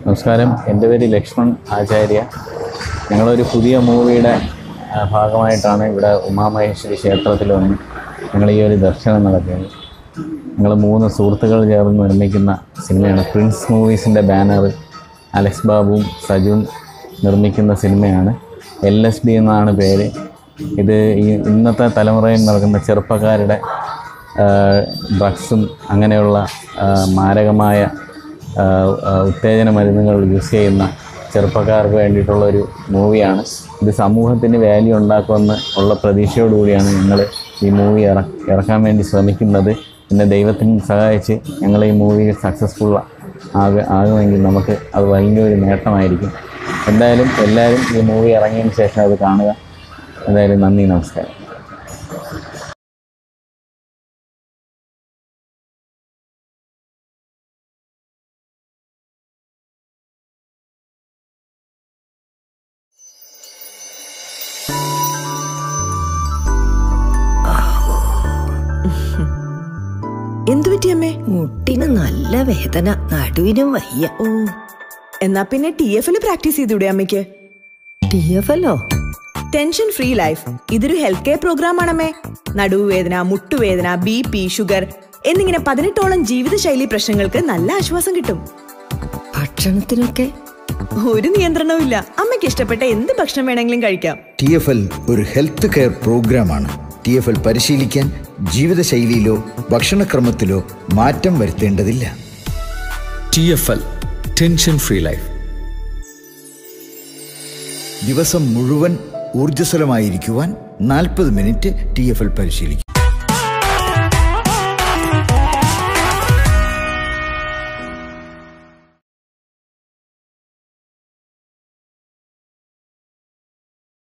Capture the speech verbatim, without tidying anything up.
നമസ്കാരം, എൻ്റെ പേര് ലക്ഷ്മൺ ആചാര്യ. ഞങ്ങളൊരു പുതിയ മൂവിയുടെ ഭാഗമായിട്ടാണ് ഇവിടെ ഉമാമഹേശ്വരി ക്ഷേത്രത്തിൽ വന്ന് ഞങ്ങൾ ഈ ഒരു ദർശനം നടക്കുന്നത്. ഞങ്ങൾ മൂന്ന് സുഹൃത്തുക്കൾ ചേർന്ന് നിർമ്മിക്കുന്ന സിനിമയാണ്. പ്രിൻസ് മൂവീസിൻ്റെ ബാനർ അലക്സ് ബാബുവും സജുവും നിർമ്മിക്കുന്ന സിനിമയാണ്. എൽ എസ് ഡി എന്നാണ് പേര്. ഇത് ഈ ഇന്നത്തെ തലമുറയിൽ നടക്കുന്ന ചെറുപ്പക്കാരുടെ ഡ്രഗ്സും അങ്ങനെയുള്ള മാരകമായ ഉത്തേജന മരുന്നുകൾ യൂസ് ചെയ്യുന്ന ചെറുപ്പക്കാർക്ക് വേണ്ടിയിട്ടുള്ളൊരു മൂവിയാണ്. ഇത് സമൂഹത്തിന് വാല്യൂ ഉണ്ടാക്കുമെന്ന് ഉള്ള പ്രതീക്ഷയോടുകൂടിയാണ് ഞങ്ങൾ ഈ മൂവി ഇറ ഇറക്കാൻ വേണ്ടി ശ്രമിക്കുന്നത്. പിന്നെ ദൈവത്തിന് സഹായിച്ച് ഞങ്ങൾ ഈ മൂവി സക്സസ്ഫുൾ ആക ആകുമെങ്കിൽ നമുക്ക് അത് വലിയൊരു നേട്ടമായിരിക്കും. എന്തായാലും എല്ലാവരും ഈ മൂവി ഇറങ്ങിയതിന് ശേഷം അത് കാണുക. എന്തായാലും നന്ദി, നമസ്കാരം. എന്തു പറ്റിയമ്മേ? മുട്ടിന് നല്ല വേദന, നടുവിനും വയ്യ. ഓ, എന്നാ പിന്നെ ടി എഫ് എൽ പ്രാക്ടീസ് ചെയ്തൂടെ അമ്മയ്ക്ക്? ടി എഫ് എല്ലോ? Tension free life. ഇതൊരു ഹെൽത്ത് കെയർ പ്രോഗ്രാം ആണമ്മേ. നടുവുവേദന, മുട്ടുവേദന, ബി പി, ഷുഗർ എന്നിങ്ങനെ പതിനെട്ടോളം ജീവിതശൈലി പ്രശ്നങ്ങൾക്ക് നല്ല ആശ്വാസം കിട്ടും. ഭക്ഷണത്തിനൊക്കെ ഒരു നിയന്ത്രണവും ഇല്ല. അമ്മയ്ക്ക് ഇഷ്ടപ്പെട്ട എന്ത് ഭക്ഷണം വേണമെങ്കിലും കഴിക്കാം. ടി എഫ് എൽ ഒരു ഹെൽത്ത് കെയർ പ്രോഗ്രാമാണ്. ടി എഫ് എൽ പരിശീലിക്കാൻ ജീവിതശൈലിയിലോ ഭക്ഷണക്രമത്തിലോ മാറ്റം വരുത്തേണ്ടതില്ല. T F L tension free life. ദിവസം മുഴുവൻ ഊർജ്ജസ്വലമായിരിക്കുവാൻ നാൽപ്പത് മിനിറ്റ് ടി എഫ് എൽ പരിശീലിക്കും.